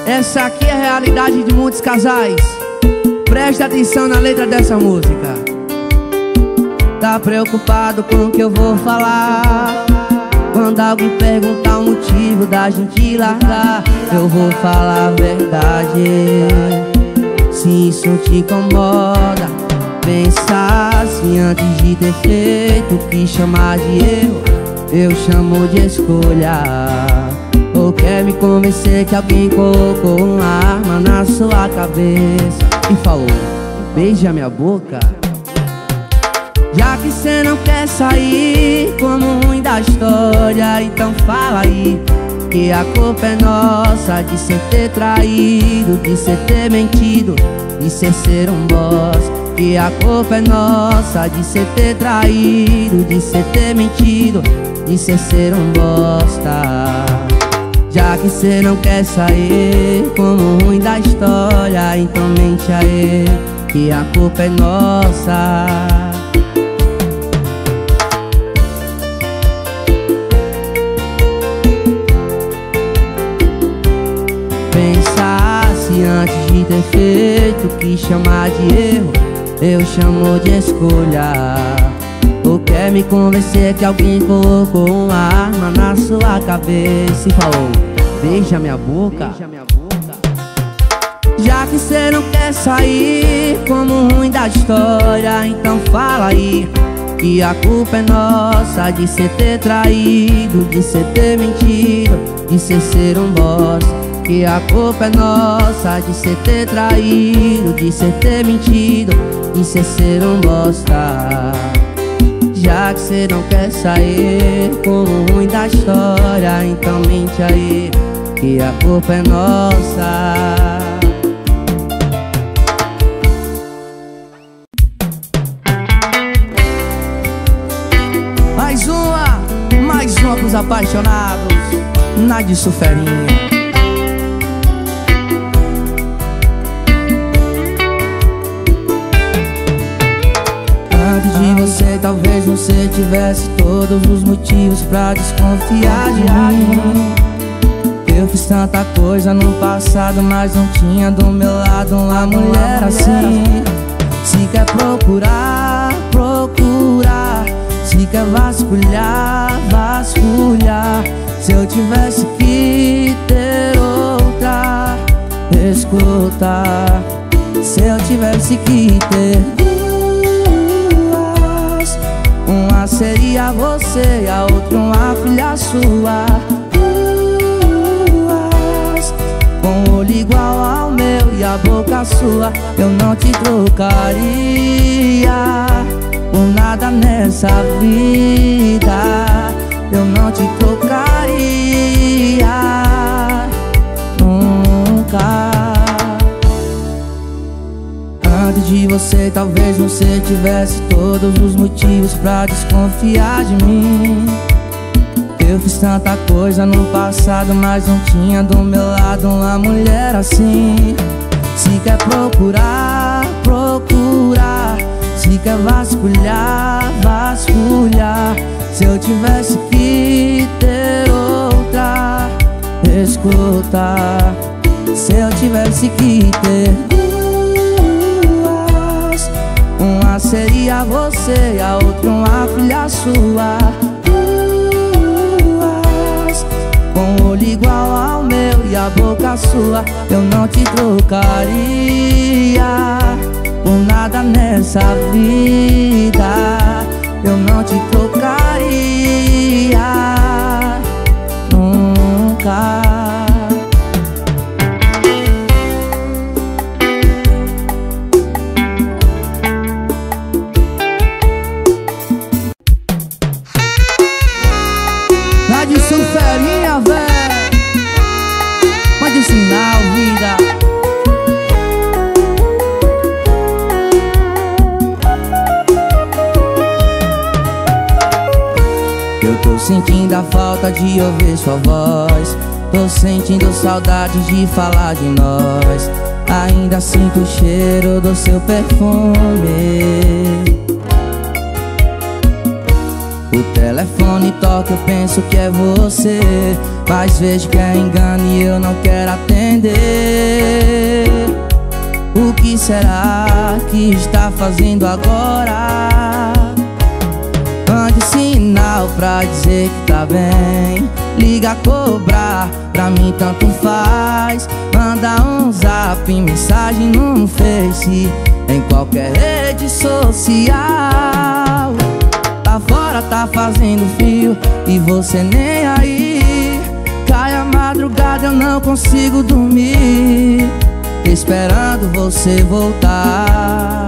Essa aqui é a realidade de muitos casais. Preste atenção na letra dessa música. Tá preocupado com o que eu vou falar? Quando alguém perguntar o motivo da gente largar, eu vou falar a verdade. Se isso te incomoda, pensa assim antes de ter feito o que chamar de erro, eu chamo de escolha. Ou quer me convencer que alguém colocou uma arma na sua cabeça e falou, beija minha boca? Já que cê não quer sair como ruim da história, então fala aí que a culpa é nossa de cê ter traído, de cê ter mentido, de cê ser um boss. Que a culpa é nossa de cê ter traído, de cê ter mentido, de cê ser um bosta. Já que cê não quer sair como ruim da história, então mente aí que a culpa é nossa. Pensasse antes de ter feito o que chamar de erro, eu chamo de escolha. Ou quer me convencer que alguém colocou uma arma na sua cabeça e falou, beija minha boca? Já que cê não quer sair como ruim da história, então fala aí que a culpa é nossa de cê ter traído, de cê ter mentido, de cê ser um boss. Que a culpa é nossa de cê ter traído, de cê ter mentido, de cê ser um bosta. Já que cê não quer sair como ruim da história, então mente aí que a culpa é nossa. Mais uma pros apaixonados, Nádia Suferinha. De você talvez você tivesse todos os motivos pra desconfiar de mim. Eu fiz tanta coisa no passado, mas não tinha do meu lado uma mulher assim. Se quer procurar, procurar. Se quer vasculhar, vasculhar. Se eu tivesse que ter outra, escuta. Se eu tivesse que ter uma seria você e a outra uma filha sua. Com o olho igual ao meu e a boca sua, eu não te trocaria por nada nessa vida. Eu não te trocaria nunca. Antes de você talvez você tivesse todos os motivos pra desconfiar de mim. Eu fiz tanta coisa no passado, mas não tinha do meu lado uma mulher assim. Se quer procurar, procurar. Se quer vasculhar, vasculhar. Se eu tivesse que ter outra, escuta. Se eu tivesse que ter uma seria você e a outra uma filha sua. Com o olho igual ao meu e a boca sua, eu não te trocaria por nada nessa vida. Eu não te trocaria nunca. Nádia Suferinha, véi, pode ensinar, vida. Eu tô sentindo a falta de ouvir sua voz. Tô sentindo saudade de falar de nós. Ainda sinto o cheiro do seu perfume. O telefone toca, eu penso que é você, mas vejo que é engano e eu não quero atender. será que está fazendo agora? Mande sinal pra dizer que tá bem. Liga, cobrar, pra mim tanto faz. Manda um zap, mensagem no Face, em qualquer rede social. Lá fora tá fazendo frio e você nem aí. Cai a madrugada, eu não consigo dormir, esperando você voltar.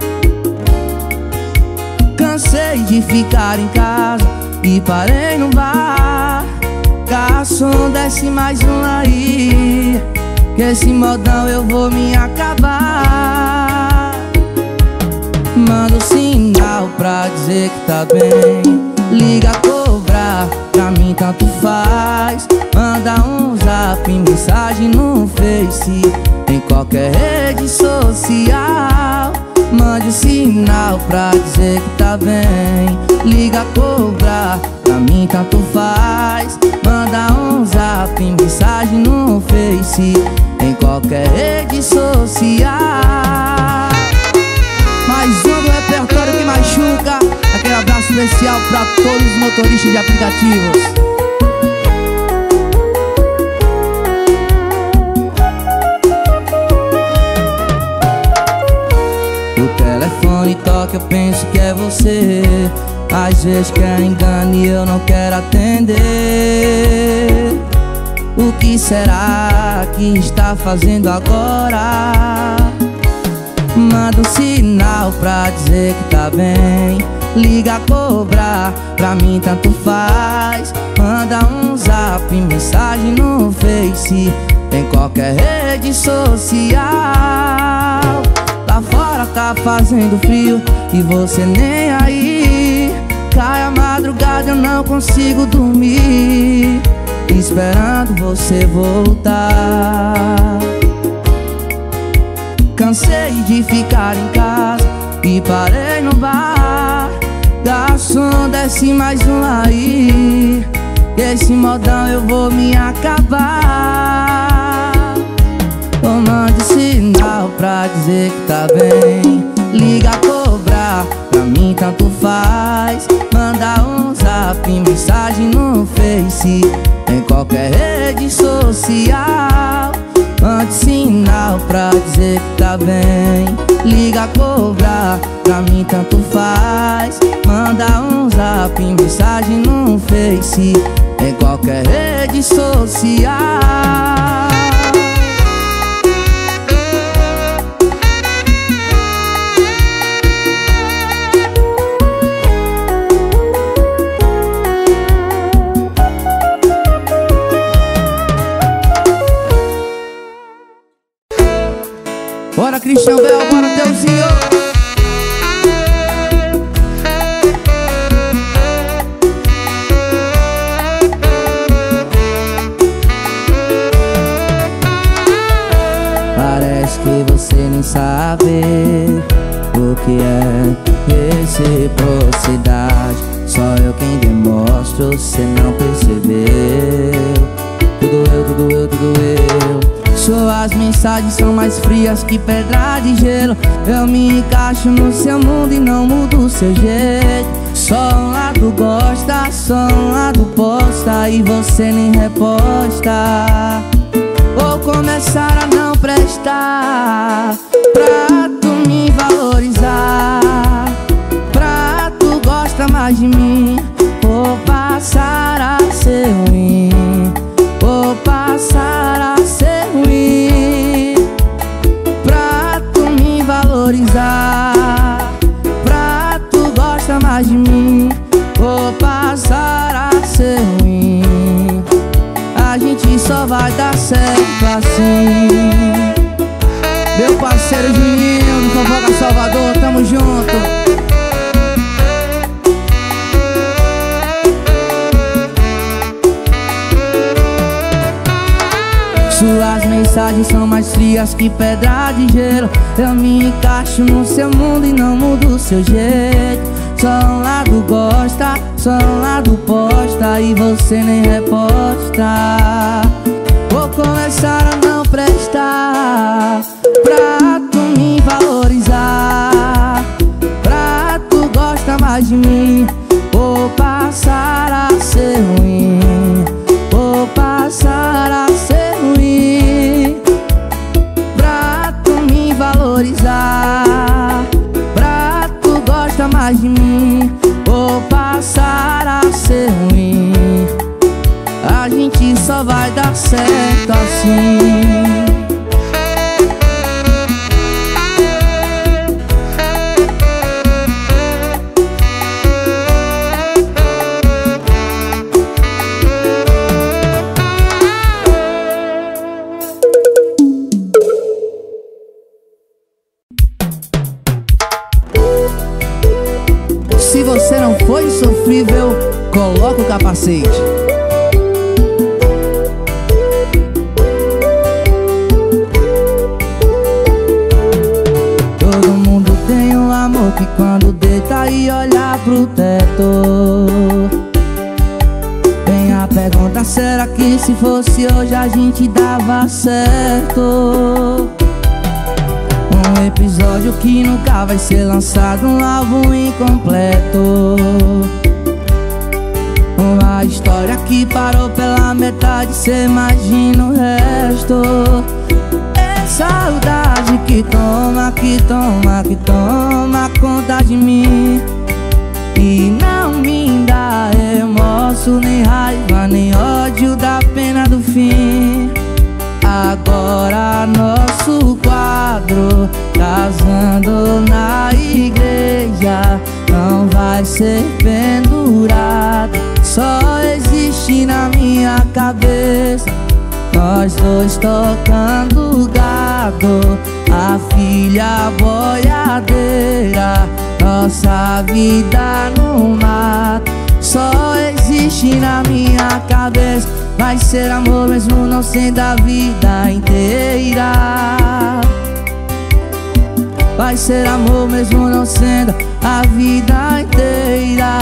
Cansei de ficar em casa e parei no bar. Garçom, desce mais um aí, que esse modão eu vou me acabar. Manda um sinal pra dizer que tá bem. Liga, cobrar, pra mim tanto faz. Manda um zap, mensagem no Face, em qualquer rede social. Mande um sinal pra dizer que tá bem. Liga, cobrar, pra mim tanto faz. Manda um zap, mensagem no Face, em qualquer rede social. Mais um do repertório que machuca. Aquele abraço especial pra todos os motoristas de aplicativos. O telefone toca, eu penso que é você. Às vezes quer engano e eu não quero atender. O que será que está fazendo agora? Manda um sinal pra dizer que tá bem. Liga, cobrar, pra mim tanto faz. Manda um zap, mensagem no Face, em qualquer rede social. Lá fora tá fazendo frio e você nem aí. Cai a madrugada, eu não consigo dormir, esperando você voltar. Cansei de ficar em casa e parei no bar. Garçom, desce mais um aí, que esse modão eu vou me acabar. Mande sinal pra dizer que tá bem. Liga, cobrar, pra mim tanto faz. Manda um zap, mensagem no Face, em qualquer rede social. Mande sinal pra dizer que tá bem. Liga, cobrar, pra mim tanto faz. Manda um zap, mensagem no Face, em qualquer rede social. Bora, Cristian Bel, bora, teu senhor. Parece que você nem sabe o que é reciprocidade. Só eu quem demonstro, você não percebeu. Tudo eu, tudo eu, tudo eu. Suas mensagens são mais frias que pedra de gelo. Eu me encaixo no seu mundo e não mudo o seu jeito. Só um lado gosta, só um lado posta, e você nem reposta. Vou começar a não prestar pra tu me valorizar. Pra tu gosta mais de mim, vou passar a ser ruim. Vou passar a ser ruim. Pra tu me valorizar, pra tu gosta mais de mim, vou passar a ser ruim. A gente só vai dar certo assim. Meu parceiro Juninho do Fofoca Salvador, tamo junto. Suas mensagens são mais frias que pedra de gelo. Eu me encaixo no seu mundo e não mudo o seu jeito. Só um lado gosta, só um lado posta, e você nem reposta. Vou começar a não prestar pra tu me valorizar. sofrível, coloca o capacete. Todo mundo tem um amor que quando deita e olha pro teto, tem a pergunta: será que se fosse hoje a gente dava certo? Um episódio que nunca vai ser lançado, um álbum incompleto, uma história que parou pela metade, cê imagina o resto. É saudade que toma, que toma, que toma conta de mim, e não me dá remorso, nem raiva, nem ódio da pena do fim. Agora nosso quadro, casando na igreja, não vai ser pendurado, só existe na minha cabeça. Nós dois tocando gado, a filha boiadeira, nossa vida no mato, só existe na minha cabeça. Vai ser amor mesmo não sendo a vida inteira. Vai ser amor mesmo não sendo a vida inteira.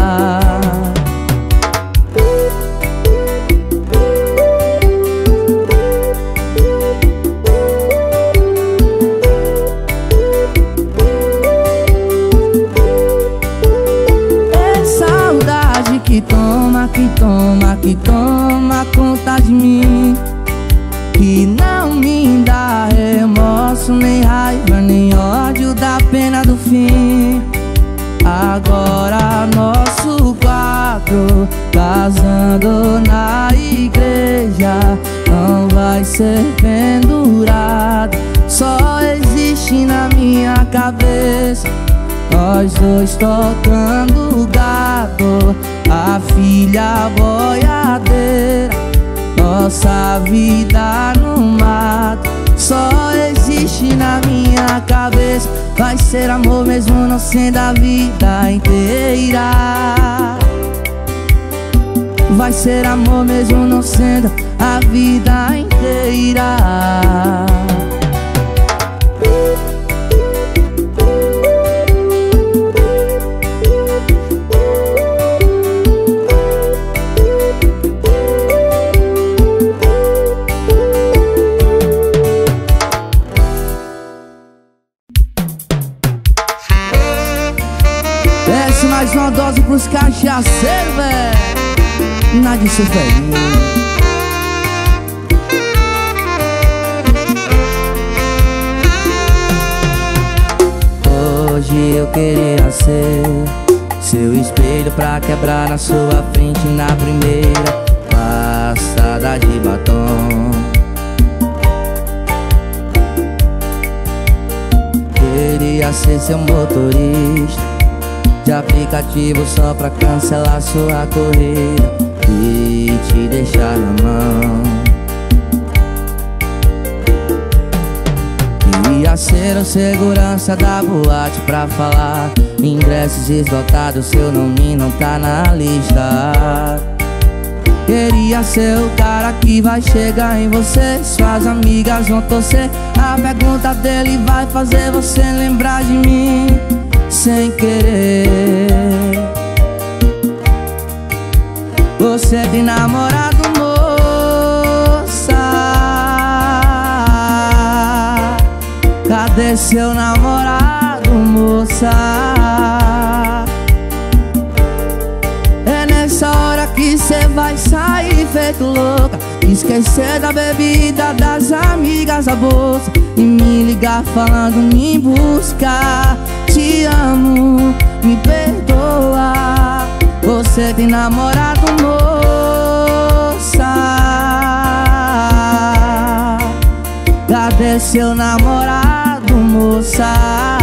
Que toma, que toma, que toma conta de mim, que não me dá remorso, nem raiva, nem ódio da pena do fim. Agora nosso quadro, casando na igreja, não vai ser pendurado, só existe na minha cabeça. Nós dois tocando gado, a filha boiadeira, nossa vida no mato, só existe na minha cabeça. Vai ser amor mesmo não sendo a vida inteira. Vai ser amor mesmo não sendo a vida inteira. Desce mais uma dose pros cachaceiros, véi. Nada disso, velho. Hoje eu queria ser seu espelho pra quebrar na sua frente na primeira passada de batom. Queria ser seu motorista de aplicativo só pra cancelar sua corrida e te deixar na mão. Queria ser o segurança da boate pra falar: ingressos esgotados, seu nome não tá na lista. Queria ser o cara que vai chegar em você, suas amigas vão torcer, a pergunta dele vai fazer você lembrar de mim sem querer. Você tem namorado, moça? Cadê seu namorado, moça? É nessa hora que cê vai sair feito louca, esquecer da bebida, das amigas, da bolsa, e me ligar falando me buscar. Te amo, me perdoa. Você tem namorado, moça? Cadê seu namorado, moça?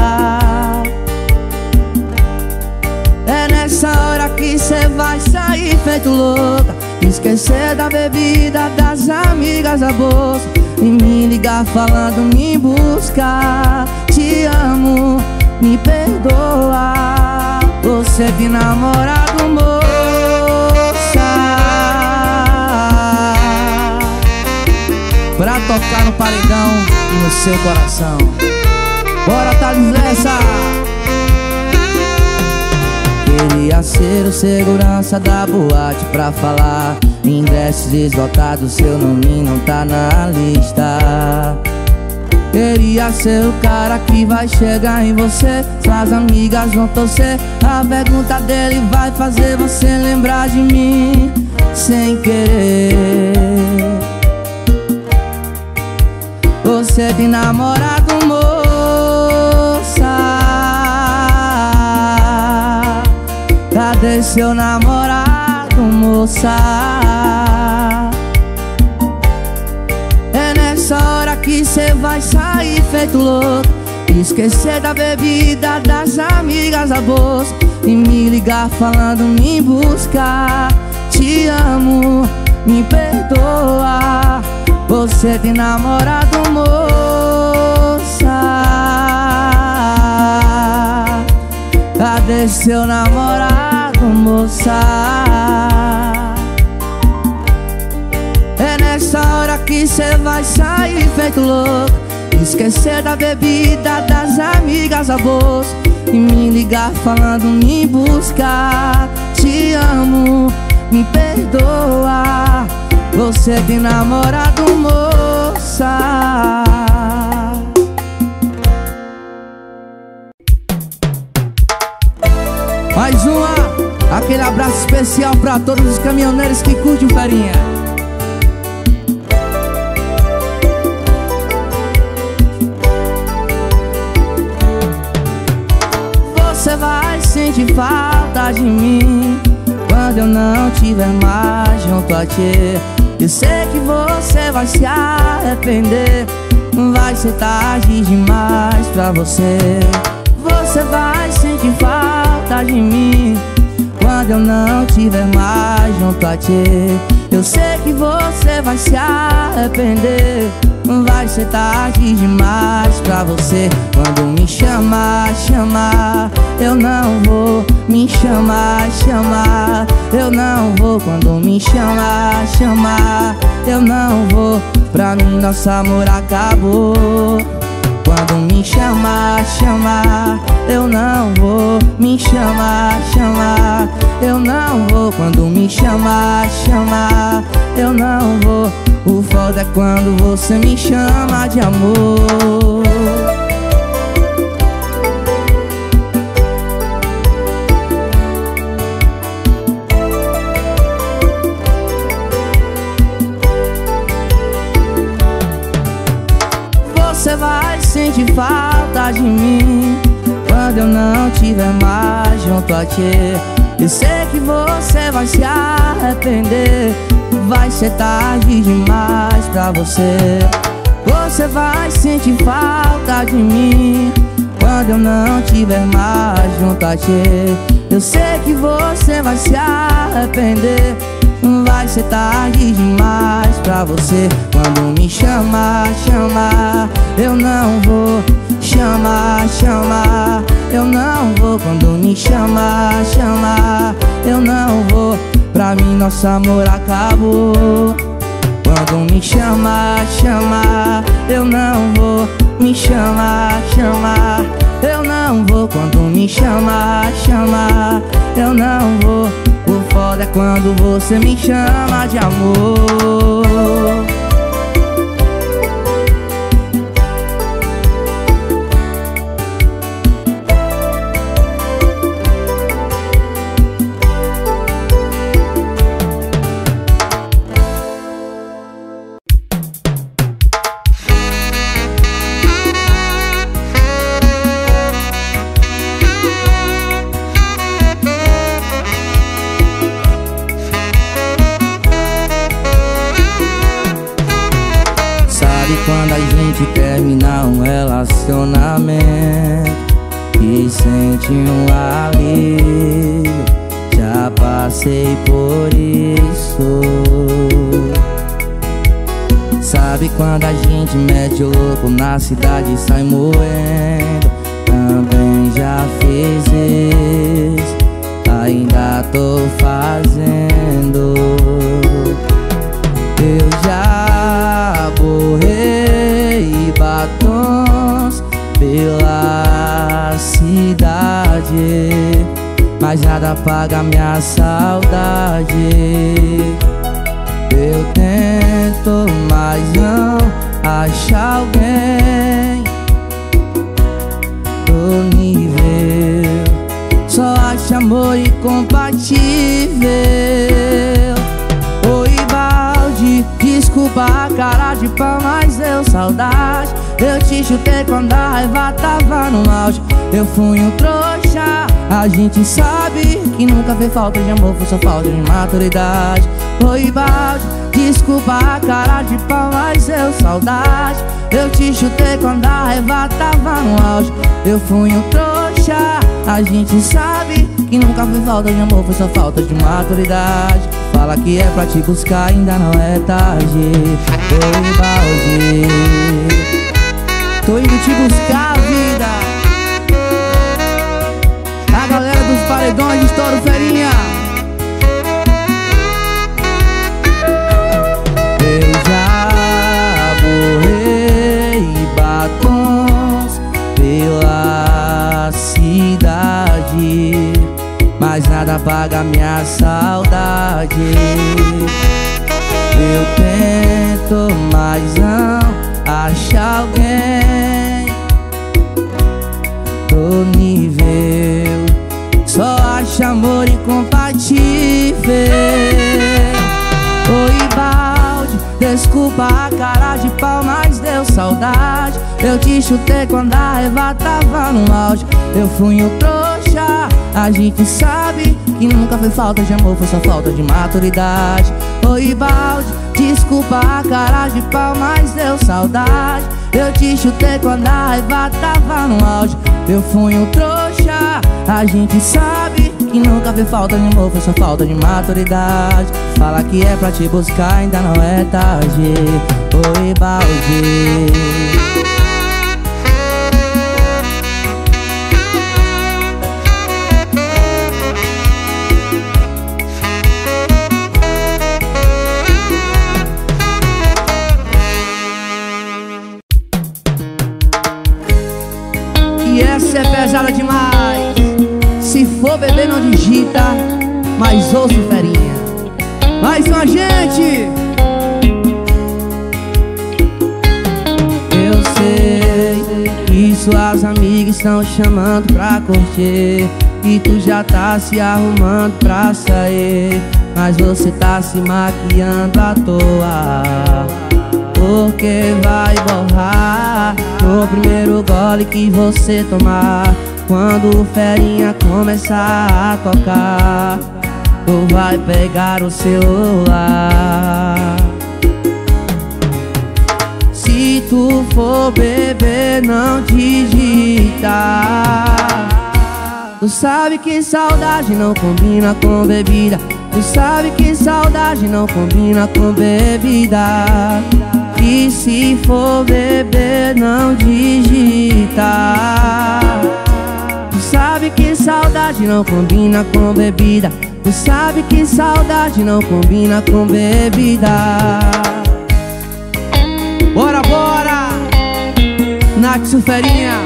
É nessa hora que cê vai sair feito louca, esquecer da bebida, das amigas, da bolsa, e me ligar falando me buscar. Te amo, me perdoa. Você Você tem namorado, moça, pra tocar no paredão e no seu coração. Bora, Thales Lessa! Queria ser o segurança da boate pra falar ingressos esgotados, seu nome não tá na lista. Queria ser o cara que vai chegar em você, suas amigas vão torcer, a pergunta dele vai fazer você lembrar de mim sem querer. Você tem namorado, moça, cadê seu namorado, moça? É nessa hora que cê vai sair feito louco, esquecer da bebida, das amigas, a bolsa, e me ligar falando me buscar. Te amo, me perdoa. Você tem namorado, moça, cadê seu namorado, moça? É nessa hora que cê vai sair feito louco, esquecer da bebida, das amigas, a bolsa, e me ligar falando me buscar. Te amo, me perdoa. Você tem namorado, moça. Mais uma, aquele abraço especial pra todos os caminhoneiros que curtem o Ferinha. Você vai sentir falta de mim quando eu não tiver mais junto a ti. Eu sei que você vai se arrepender, vai ser tarde demais pra você. Você vai sentir falta de mim quando eu não tiver mais junto a ti. Eu sei que você vai se arrepender, vai ser tarde demais pra você. Quando me chamar, chamar, eu não vou. Me chamar, chamar, eu não vou. Quando me chamar, chamar, eu não vou. Pra mim nosso amor acabou. Quando me chamar, chamar, eu não vou. Me chamar, chamar, eu não vou. Quando me chamar, chamar, eu não vou. O foda é quando você me chama de amor. Você vai sentir falta de mim quando eu não tiver mais junto a ti. Eu sei que você vai se arrepender, vai ser tarde demais pra você. Você vai sentir falta de mim quando eu não tiver mais junto a ti. Eu sei que você vai se arrepender, vai ser tarde demais pra você. Quando me chamar, chamar, eu não vou. Chamar, chamar, eu não vou. Quando me chamar, chamar, eu não vou. Pra mim nosso amor acabou. Quando me chamar, chamar, eu não vou. Me chamar, chamar, eu não vou. Quando me chamar, chamar, eu não vou. O foda é quando você me chama de amor. Quando a gente termina um relacionamento e sente um alívio, já passei por isso. Sabe quando a gente mete o louco na cidade e sai moendo? Também já fiz isso. ainda tô fazendo. Eu já borrei batons pela cidade, mas nada apaga minha saudade. Eu tento, mas não acho alguém do nível. Só acho amor incompatível. Oi, balde, desculpa a cara de pau, mas deu saudade. Eu te chutei quando a raiva tava no auge. Eu fui um trouxa, a gente sabe que nunca fez falta de amor, foi só falta de maturidade. Oi, balde, desculpa a cara de pau, mas deu saudade. Eu te chutei quando a raiva tava no auge. Eu fui um trouxa, a gente sabe que nunca fez falta de amor, foi só falta de maturidade. Fala que é pra te buscar, ainda não é tarde. Oi, balde, tô indo te buscar, vida. A galera dos paredões de Estouro Ferinha. Eu já borrei batons pela cidade, mas nada apaga minha saudade. Eu tento, mas não acho alguém do nível. Só acho amor incompatível. Oi, balde, desculpa a cara de pau, mas deu saudade. Eu te chutei quando a raiva tava no auge. Eu fui um trouxa, a gente sabe que nunca foi falta de amor, foi só falta de maturidade. Oi, balde, desculpa a cara de pau, mas deu saudade. Eu te chutei quando a raiva tava no auge. Eu fui um trouxa, a gente sabe que nunca fez falta de amor, foi só falta de maturidade. Fala que é pra te buscar, ainda não é tarde. Oi, balde. E essa é pesada demais. Se for beber não digita, mas ouça Ferinha. Mais uma gente. Eu sei que suas amigas estão chamando pra curtir, e tu já tá se arrumando pra sair, mas você tá se maquiando à toa, porque vai borrar no primeiro gole que você tomar. Quando o Ferinha começar a tocar, tu vai pegar o celular. Se tu for beber, não digita. Tu sabe que saudade não combina com bebida. Tu sabe que saudade não combina com bebida. E se for beber, não digita. Tu sabe que saudade não combina com bebida. Tu sabe que saudade não combina com bebida. Bora, bora! Nath Ferinha.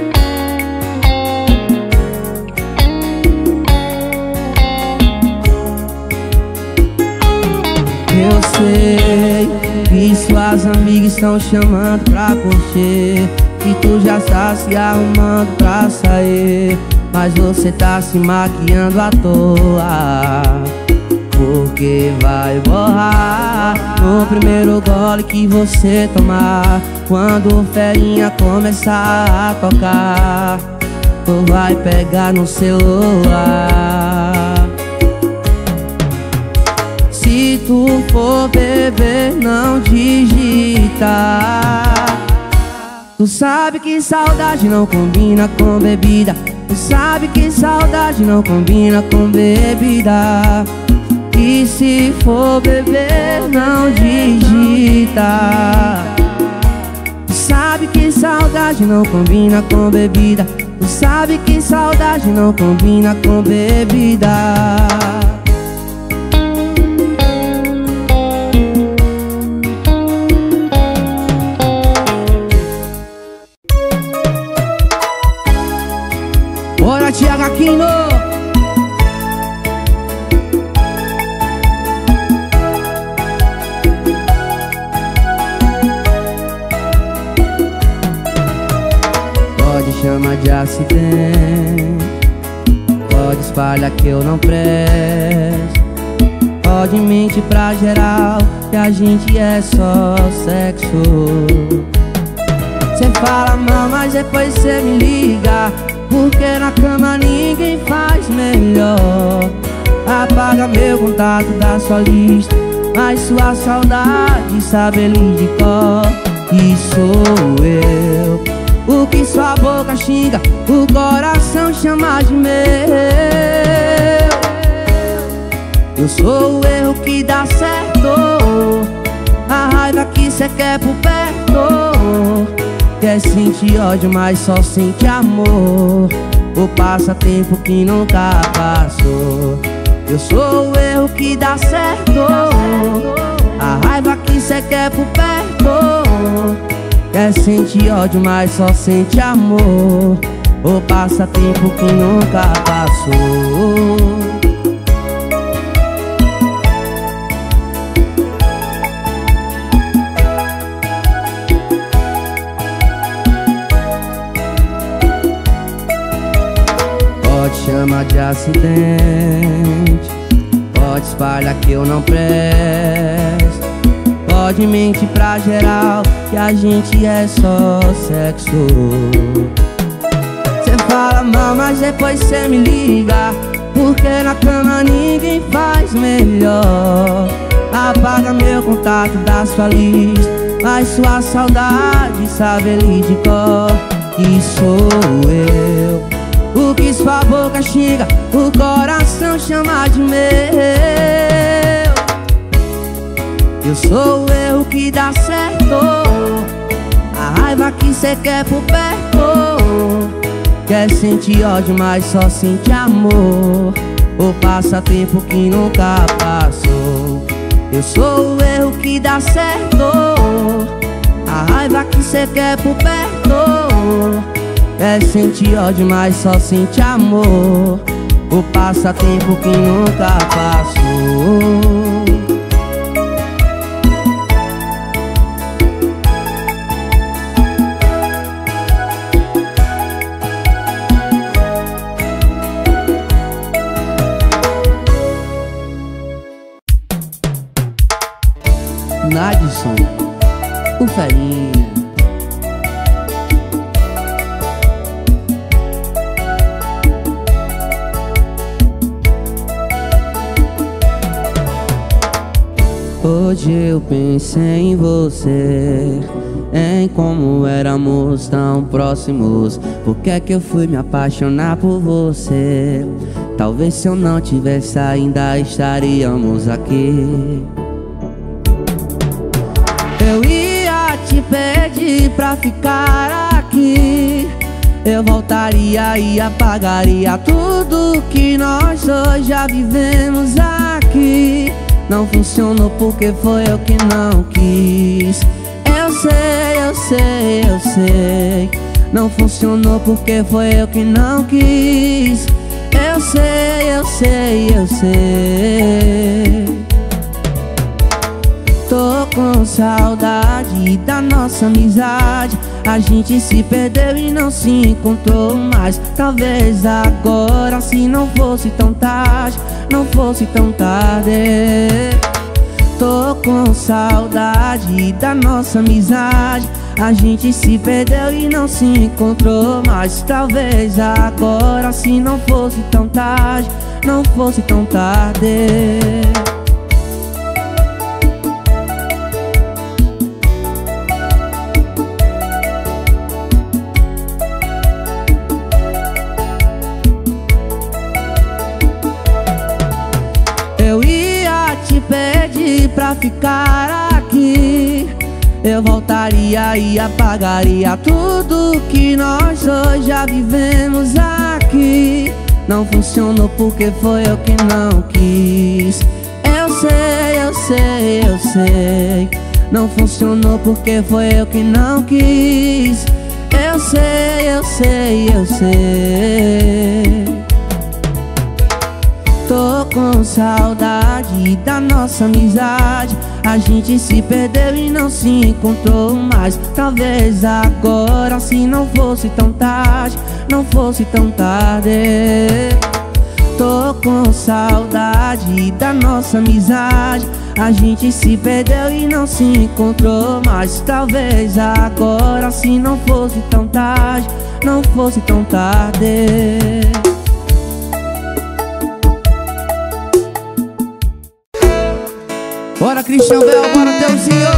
Eu sei que suas amigas estão chamando pra curtir, e tu já tá se arrumando pra sair, mas você tá se maquiando à toa, porque vai borrar no primeiro gole que você tomar. Quando o Ferinha começar a tocar, tu vai pegar no celular. Se tu for beber, não digita. Tu sabe que saudade não combina com bebida. Tu sabe que saudade não combina com bebida. E se for beber, não digita. Tu sabe que saudade não combina com bebida. Tu sabe que saudade não combina com bebida. Bora, Thiago Aquino! Pode chamar de acidente, pode espalhar que eu não presto, pode mentir pra geral que a gente é só sexo. Cê fala mal, mas depois cê me liga, porque na cama ninguém faz melhor. Apaga meu contato da sua lista, mas sua saudade sabe ele de cor. E sou eu, o que sua boca xinga, o coração chama de meu. Eu sou o erro que dá certo, a raiva que cê quer por perto. Quer sentir ódio, mas só sente amor, o passatempo que nunca passou. Eu sou o erro que dá certo, a raiva que cê quer por perto. Quer sentir ódio, mas só sente amor, o passatempo que nunca passou. Pode chamar de acidente, pode espalhar que eu não presto, pode mentir pra geral que a gente é só sexo. Cê fala mal, mas depois cê me liga, porque na cama ninguém faz melhor. Apaga meu contato da sua lista, mas sua saudade sabe ele de cor. E sou eu, o que sua boca xinga, o coração chama de meu. Eu sou o erro que dá certo, a raiva que cê quer por perto. Quer sentir ódio, mas só sente amor, o passatempo que nunca passou. Eu sou o erro que dá certo, a raiva que cê quer por perto. Quer sentir ódio, mas só sente amor, o passatempo que nunca passou. Nadson, o Ferinha. Hoje eu pensei em você, em como éramos tão próximos. Por que é que eu fui me apaixonar por você? Talvez se eu não tivesse ainda estaríamos aqui. Eu ia te pedir pra ficar aqui, eu voltaria e apagaria tudo que nós dois já vivemos aqui. Não funcionou porque foi eu que não quis. Eu sei, eu sei, eu sei. Não funcionou porque foi eu que não quis. Eu sei, eu sei, eu sei. Tô com saudade da nossa amizade. A gente se perdeu e não se encontrou mais. Talvez agora, se não fosse tão tarde, não fosse tão tarde. Tô com saudade da nossa amizade. A gente se perdeu e não se encontrou mais. Talvez agora, se não fosse tão tarde, não fosse tão tarde. Eu ia te pedir pra ficar aqui, eu voltaria e apagaria tudo que nós dois já vivemos aqui. Não funcionou porque foi eu que não quis. Eu sei, eu sei, eu sei. Não funcionou porque foi eu que não quis. Eu sei, eu sei, eu sei. Tô com saudade da nossa amizade. A gente se perdeu e não se encontrou mais. Talvez agora, se não fosse tão tarde, não fosse tão tarde. Tô com saudade da nossa amizade. A gente se perdeu e não se encontrou mais. Talvez agora, se não fosse tão tarde, não fosse tão tarde. Bora, Cristian Bel, bora, Deusinho.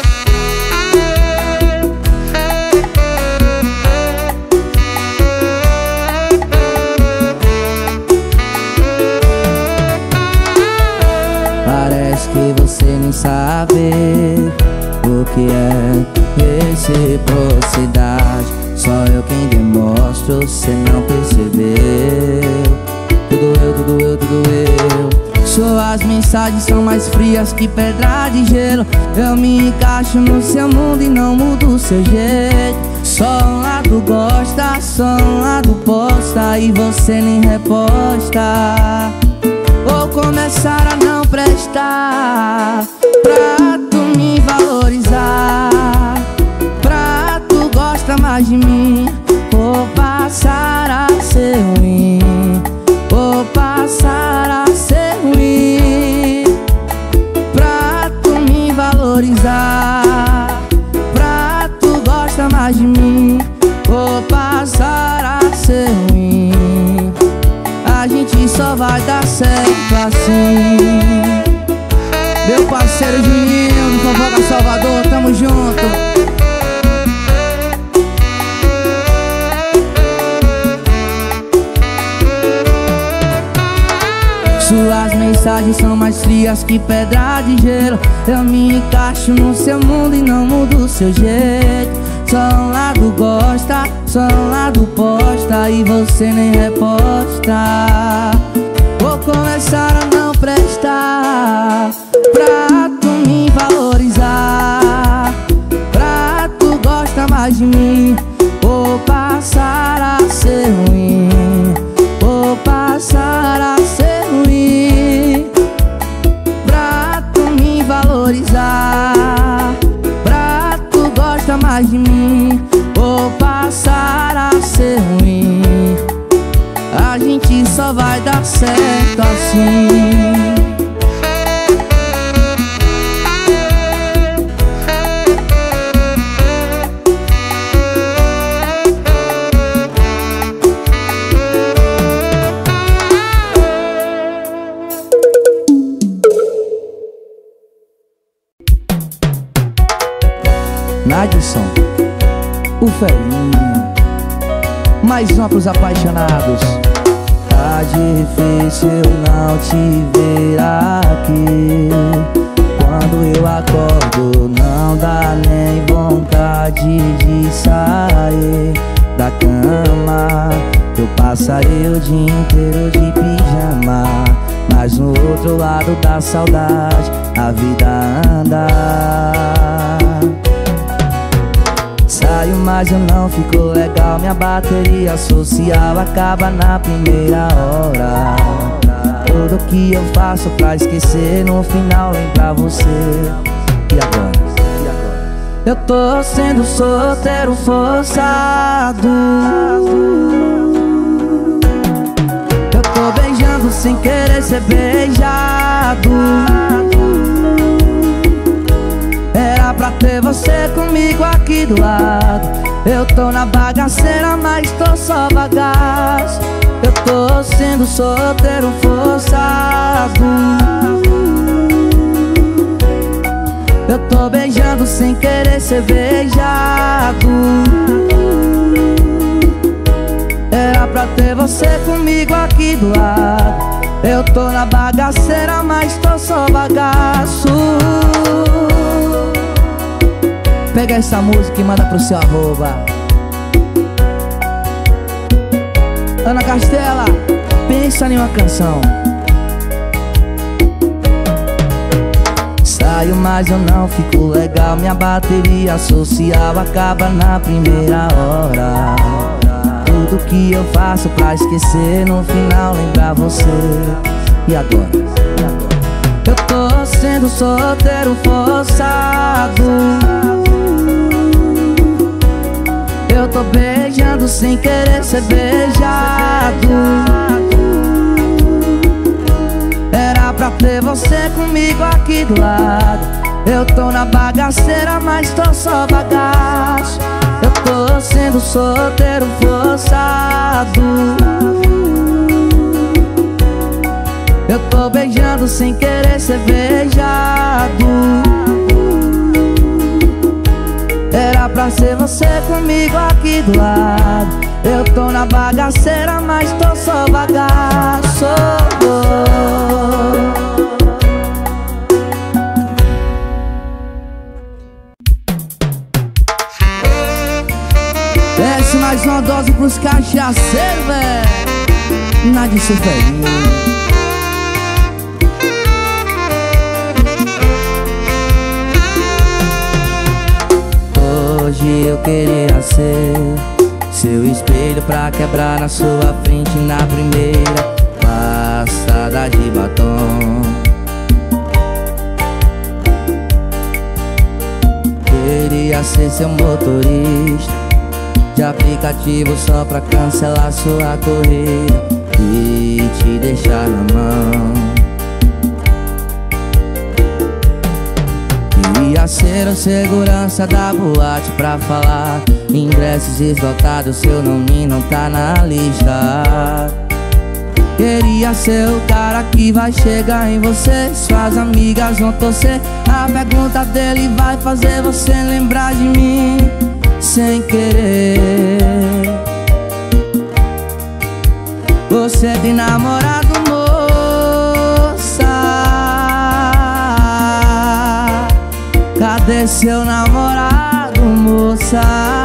Parece que você nem sabe o que é reciprocidade. Só eu quem demonstro, você não percebeu. Tudo eu, tudo eu, tudo eu. Suas mensagens são mais frias que pedra de gelo. Eu me encaixo no seu mundo e não mudo o seu jeito. Só um lado gosta, só um lado posta e você nem reposta. Vou começar a não prestar pra tu me valorizar. Pra tu gosta mais de mim. Vou passar a ser ruim. Vou passar a ser ruim. Pra tu me valorizar. Pra tu gosta mais de mim. Vou passar a ser ruim. A gente só vai dar certo assim. Meu parceiro Juninho do Fofoca Salvador, tamo junto. Suas mensagens são mais frias que pedra de gelo. Eu me encaixo no seu mundo e não mudo o seu jeito. Só um lado gosta, só um lado posta e você nem reposta. Vou começar a não prestar pra tu me valorizar. Pra tu gosta mais de mim. Vou passar a ser ruim. Vou passar a ser ruim. Pra tu me valorizar. Pra tu gosta mais de mim. Vou passar a ser ruim. A gente só vai dar certo assim. Nadson, o Felinho, mais uma pros apaixonados. Tá difícil não te ver aqui. Quando eu acordo não dá nem vontade de sair da cama. Eu passaria o dia inteiro de pijama, mas no outro lado da saudade a vida anda. Saio, mas eu não fico legal. Minha bateria social acaba na primeira hora. Tudo que eu faço pra esquecer, no final lembra você. E agora? Eu tô sendo solteiro forçado. Eu tô beijando sem querer ser beijado. Era pra ter você comigo aqui do lado. Eu tô na bagaceira, mas tô só bagaço. Eu tô sendo solteiro forçado. Eu tô beijando sem querer ser beijado. Era pra ter você comigo aqui do lado. Eu tô na bagaceira, mas tô só bagaço. Pega essa música e manda pro seu arroba. Ana Castela, pensa em uma canção. Saio, mas eu não fico legal. Minha bateria social acaba na primeira hora. Tudo que eu faço pra esquecer, no final lembrar você. E agora? Eu tô sendo solteiro forçado. Eu tô beijando sem querer ser beijado. Era pra ter você comigo aqui do lado. Eu tô na bagaceira, mas tô só bagaço. Eu tô sendo solteiro forçado. Eu tô beijando sem querer ser beijado. Era pra ser você comigo aqui do lado. Eu tô na bagaceira, mas tô só bagaço. Desce mais uma dose pros cachaceiros, véi. Nada de sofrer. Hoje eu queria ser seu espelho pra quebrar na sua frente na primeira passada de batom. Queria ser seu motorista de aplicativo só pra cancelar sua corrida e te deixar na mão. Queria ser o segurança da boate pra falar ingressos esgotados, seu nome não tá na lista. Queria ser o cara que vai chegar em você, suas amigas vão torcer. A pergunta dele vai fazer você lembrar de mim sem querer. Você tem namorado, moça? Cadê seu namorado, moça?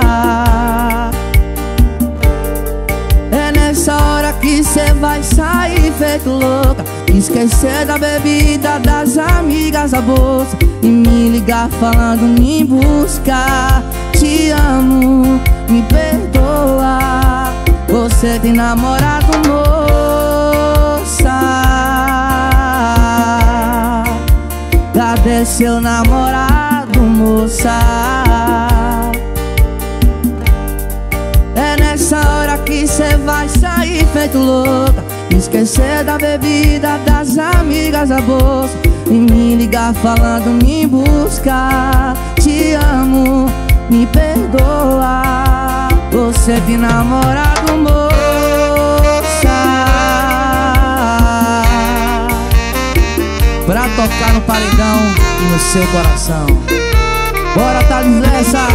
É nessa hora que cê vai sair feito louca, esquecer da bebida, das amigas, da bolsa, e me ligar falando me buscar. Te amo, me perdoa. Você tem namorado, moça? Cadê seu namorado, moça? É nessa hora que cê vai sair feito louca, esquecer da bebida, das amigas, da bolsa, e me ligar falando me buscar. Te amo, me perdoa. Você tem namorado, moça? Pra tocar no paredão e no seu coração. Bora, Thales Lessa!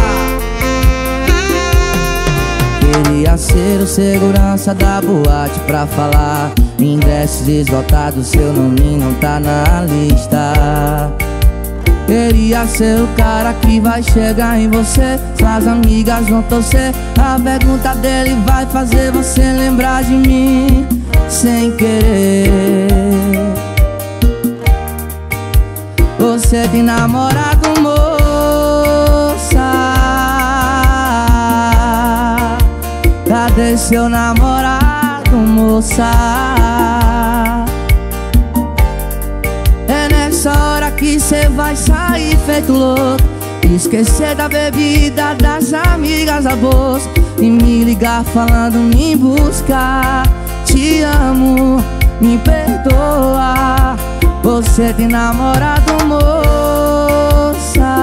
Queria ser o segurança da boate pra falar ingressos esgotados, seu nome não tá na lista. Queria ser o cara que vai chegar em você, suas amigas vão torcer. A pergunta dele vai fazer você lembrar de mim sem querer. Você tem namorado, moça? Cadê seu namorado, moça? É nessa hora que cê vai sair feito louco, esquecer da bebida, das amigas, da bolsa, e me ligar falando me buscar. Te amo, me perdoa. Você tem namorado, moça?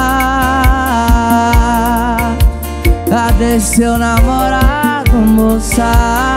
Cadê seu namorado, moça?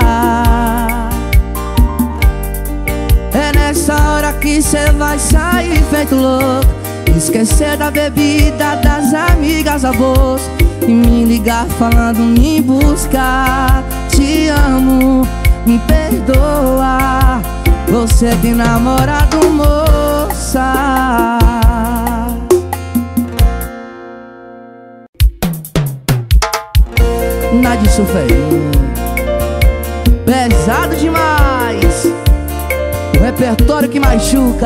É nessa hora que cê vai sair feito louco, esquecer da bebida, das amigas, da bolsa, e me ligar falando me buscar. Te amo, me perdoa. Você tem namorado, moça? na de sofrer. Pesado demais, o repertório que machuca.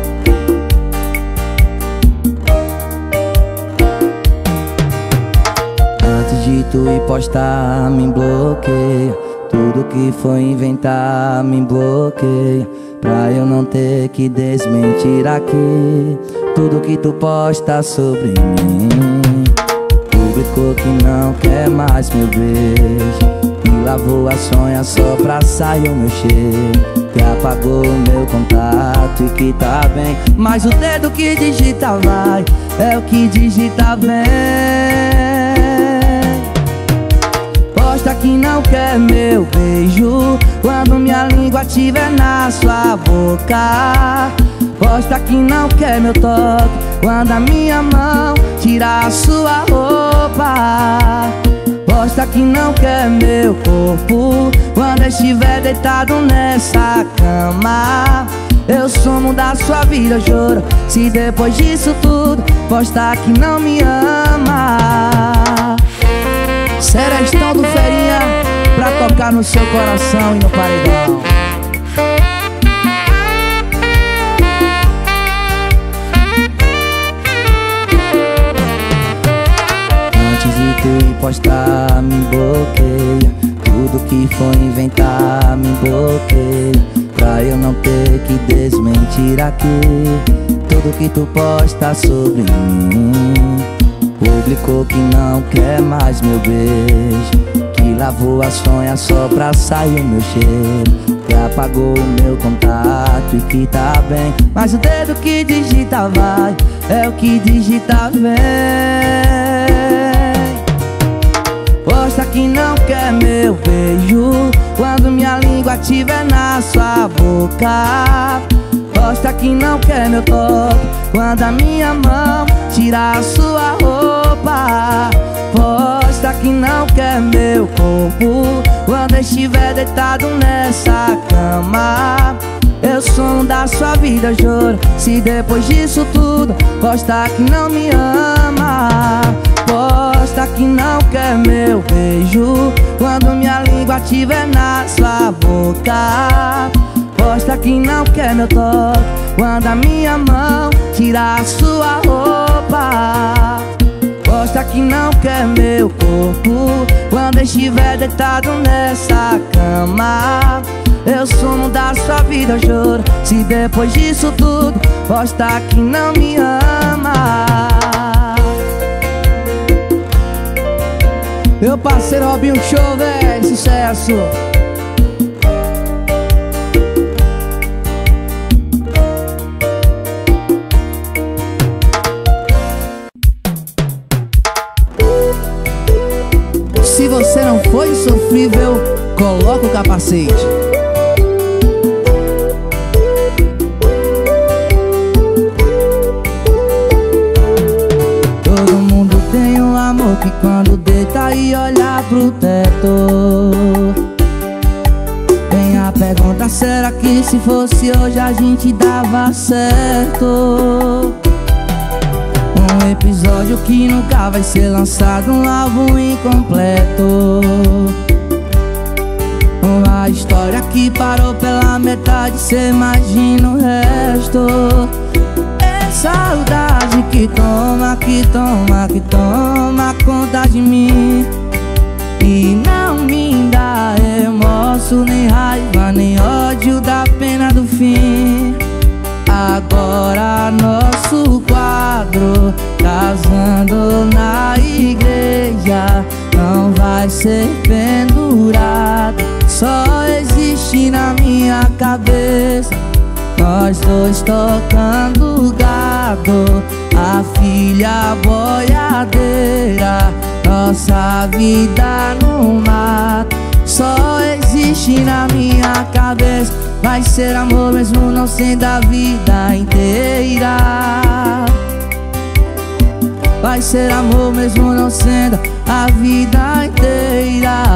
Antes de tu ir postar, me bloqueia. Tudo que for inventar, me bloqueia. Pra eu não ter que desmentir aqui tudo que tu posta sobre mim. Publicou que não quer mais meu beijo, me lavou a sonha só pra sair o meu cheiro, que apagou o meu contato e que tá bem, mas o dedo que digita vai, é o que digita bem. Posta que não quer meu beijo quando minha língua tiver na sua boca. Posta que não quer meu toque quando a minha mão tirar a sua roupa. Posta que não quer meu corpo quando estiver deitado nessa cama. Eu sumo da sua vida, eu juro, se depois disso tudo posta que não me ama. Serestão do Ferinha pra tocar no seu coração e no paredão. Antes de tu ir postar, me bloqueia. Tudo que for inventar, me bloqueia. Pra eu não ter que desmentir aqui tudo que tu posta sobre mim. Publicou que não quer mais meu beijo, que lavou a sonha só pra sair o meu cheiro, que apagou o meu contato e que tá bem, mas o dedo que digita vai, é o que digita bem. Posta que não quer meu beijo quando minha língua tiver na sua boca. Posta que não quer meu toque quando a minha mão tirar a sua roupa. Posta que não quer meu corpo quando estiver deitado nessa cama. Eu sou um da sua vida, eu juro, se depois disso tudo posta que não me ama. Posta que não quer meu beijo quando minha língua tiver na sua boca. Posta que não quer meu toque quando a minha mão tirar a sua roupa. Posta que não quer meu corpo quando estiver deitado nessa cama. Eu sumo da sua vida, eu juro, se depois disso tudo posta que não me ama. Meu parceiro Robinho Show, véi, sucesso. Se você não foi insofrível, coloca o capacete. Todo mundo tem um amor que quando deita e olha pro teto, tem a pergunta, será que se fosse hoje a gente dava certo? Um episódio que nunca vai ser lançado, um álbum incompleto, uma história que parou pela metade, cê imagina o resto. É saudade que toma, que toma, que toma conta de mim, e não me dá remorso, nem raiva, nem ódio da pena do fim. Agora nosso quadro, casando na igreja, não vai ser pendurado, só existe na minha cabeça. Nós dois tocando gado, a filha boiadeira, nossa vida no mato, só existe na minha cabeça. Vai ser amor mesmo não sendo a vida inteira. Vai ser amor mesmo não sendo a vida inteira.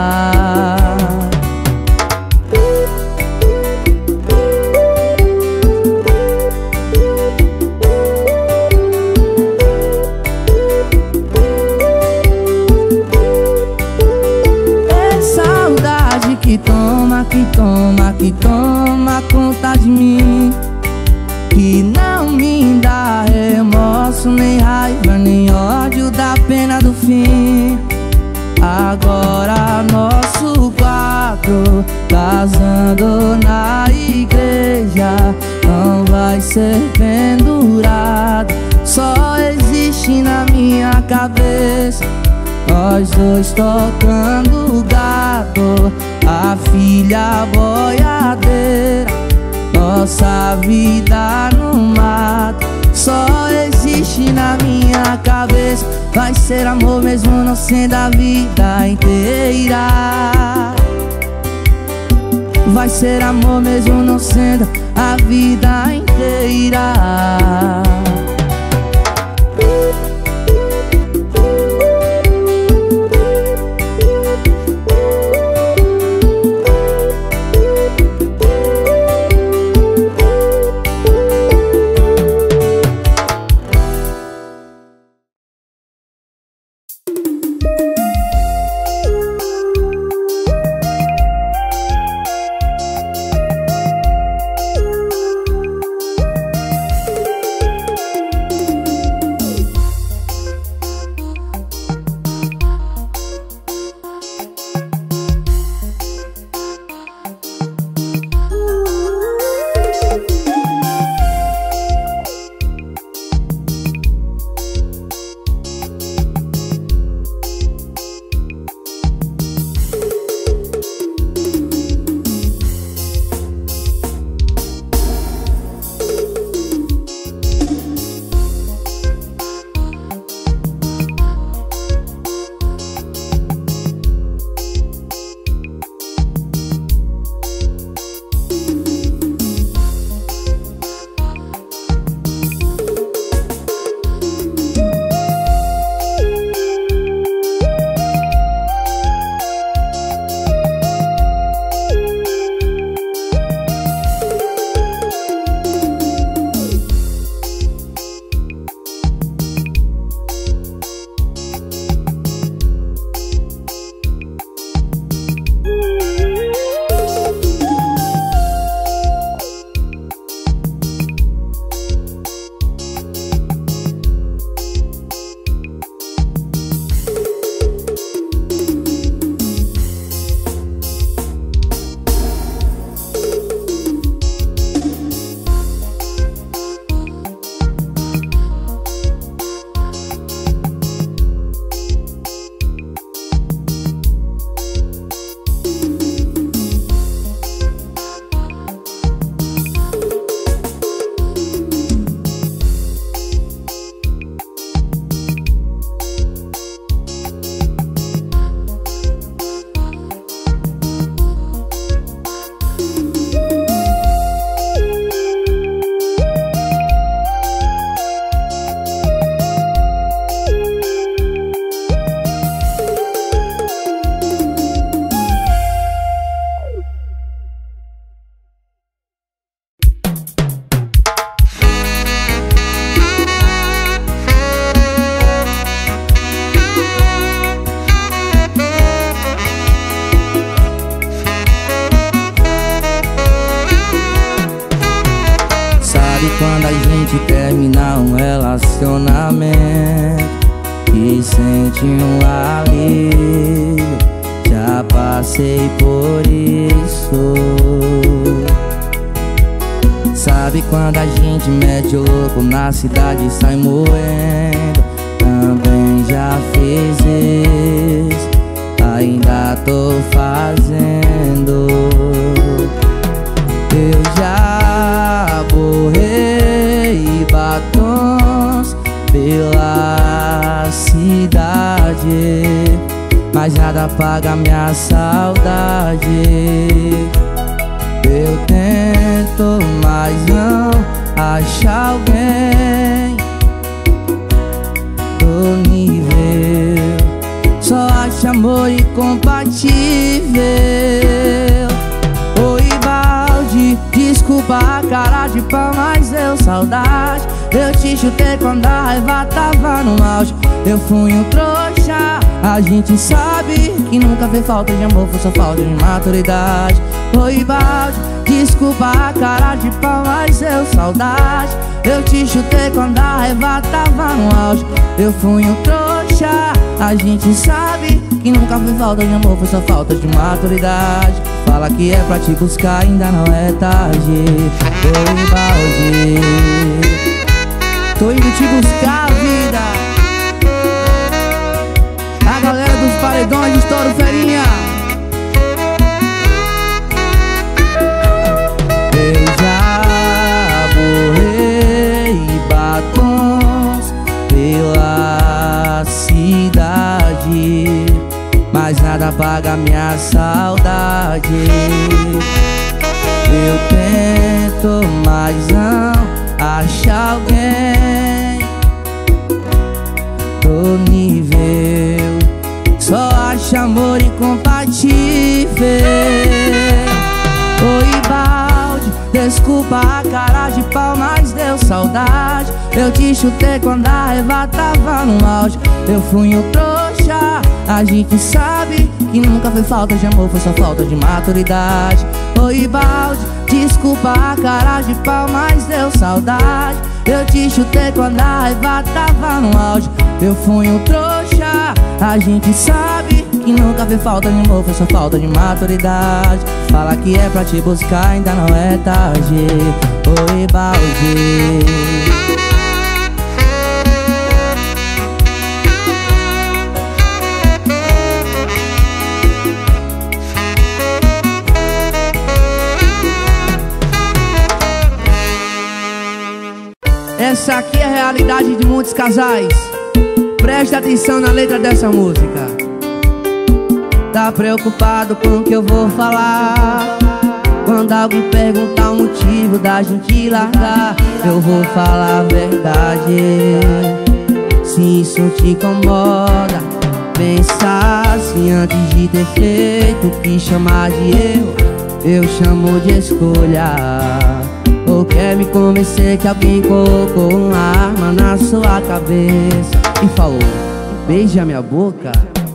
que toma, que toma, que toma conta de mim, que não me dá remorso, nem raiva, nem ódio da pena do fim. Agora nosso quadro, casando na igreja, não vai ser pendurado, só existe na minha cabeça. Nós dois tocando gado, a filha boiadeira, nossa vida no mato, só existe na minha cabeça. Vai ser amor mesmo não sendo a vida inteira. Vai ser amor mesmo não sendo a vida inteira. Quando a gente termina um relacionamento e sente um alívio, já passei por isso. Sabe quando a gente mete o louco na cidade e sai moendo? Também já fiz isso, ainda tô fazendo. Eu já borrei batons pela cidade, mas nada apaga minha saudade. Eu tento, mas não acho alguém do nível. Só acho amor incompatível. Oi, balde, desculpa a cara de pau, mas deu saudade. Eu te chutei quando a raiva tava no auge. Eu fui um trouxa, a gente sabe que nunca nunca foi falta de amor, foi só falta de maturidade. Oi, balde, desculpa a cara de pau, mas eu saudade. Eu te chutei quando a raiva tava no auge. Eu fui um trouxa, a gente sabe que nunca foi falta de amor, foi só falta de maturidade. Fala que é pra te buscar, ainda não é tarde. Oi, balde, tô indo te buscar, vida. A galera dos paredões de Estouro Ferinha. Eu já borrei batons pela cidade, mas nada apaga minha saudade. Eu tento, mas não acho alguém do nível, só acho amor incompatível. Oi, balde, desculpa a cara de pau, mas deu saudade. Eu te chutei quando a raiva tava no auge. Eu fui um trouxa, a gente sabe que nunca foi falta de amor, foi só falta de maturidade. Oi, balde, desculpa a cara de pau, mas deu saudade. Eu te chutei quando a raiva tava no auge. Eu fui um trouxa, a gente sabe que nunca foi falta de amor, foi só falta de maturidade. Fala que é pra te buscar, ainda não é tarde. Oi, balde. Essa aqui é a realidade de muitos casais. Preste atenção na letra dessa música. Tá preocupado com o que eu vou falar? Quando alguém perguntar o motivo da gente largar, eu vou falar a verdade. Se isso te incomoda, pensa assim antes de ter feito o que chamar de erro, eu chamo de escolha. Ou quer me convencer que alguém colocou uma arma na sua cabeça e falou, beija minha boca?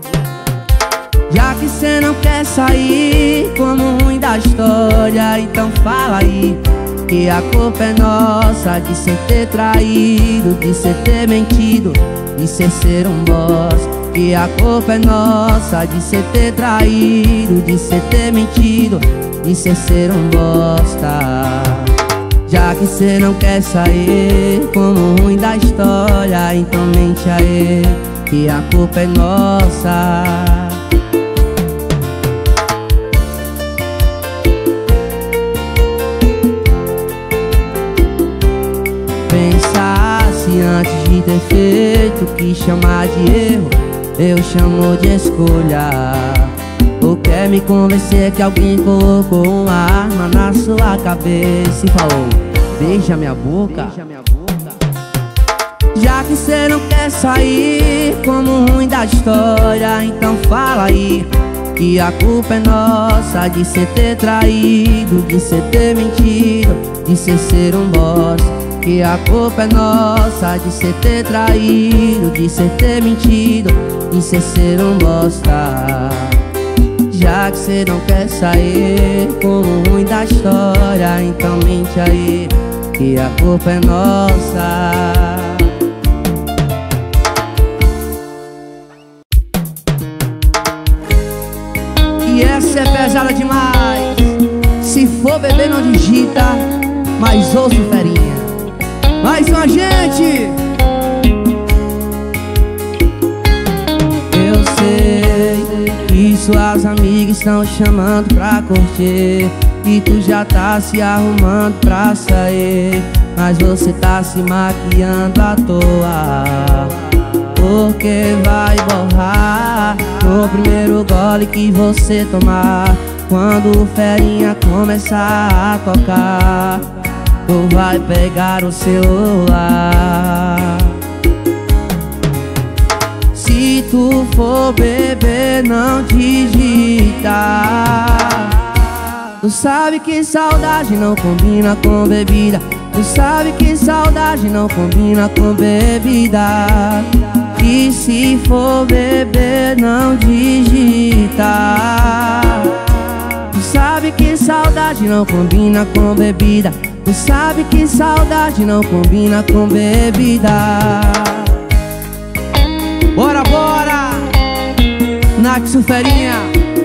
Já que cê não quer sair como ruim da história, então fala aí que a culpa é nossa de cê ter traído, de cê ter mentido, de cê ser um boss. Que a culpa é nossa de cê ter traído, de cê ter mentido, de cê ser um bosta. Já que cê não quer sair como ruim da história, então mente aí que a culpa é nossa. Pensasse antes de ter feito o que chamar de erro, eu chamo de escolha. Ou quer me convencer que alguém colocou uma arma na sua cabeça e falou, beija minha boca? Já que cê não quer sair como ruim da história, então fala aí que a culpa é nossa de cê ter traído, de cê ter mentido, de cê ser um boss. Que a culpa é nossa de cê ter traído, de cê ter mentido, de cê ser um bosta. Já que cê não quer sair como ruim da história, então mente aí que a culpa é nossa. E essa é pesada demais. Se for beber não digita, mas ouço Ferinha. Mais uma, gente! Eu sei que suas amigas estão chamando pra curtir, e tu já tá se arrumando pra sair, mas você tá se maquiando à toa, porque vai borrar no primeiro gole que você tomar. Quando o Ferinha começar a tocar, tu vai pegar o celular. Se tu for beber, não digita. Tu sabe que saudade não combina com bebida. Tu sabe que saudade não combina com bebida. E se for beber, não digita. saudade não combina com bebida. Tu sabe que saudade não combina com bebida. Bora, bora! Nax Ferinha.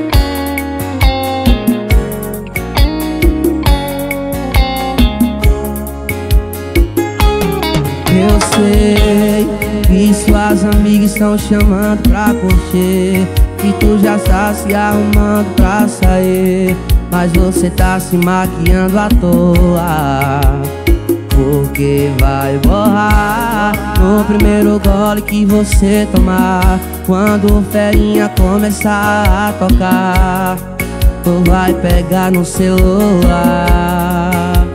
Eu sei que suas amigas estão chamando pra curtir, que tu já tá se arrumando pra sair, mas você tá se maquiando à toa, porque vai borrar no primeiro gole que você tomar. Quando o Ferinha começar a tocar, tu vai pegar no celular.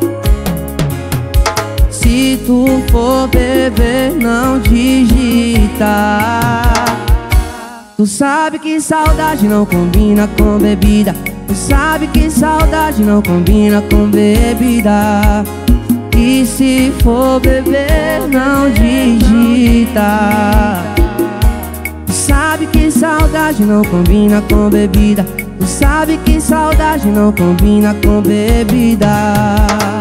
Se tu for beber, não digita. Tu sabe que saudade não combina com bebida. Tu sabe que saudade não combina com bebida. E se for beber, não digita. Tu sabe que saudade não combina com bebida. Tu sabe que saudade não combina com bebida.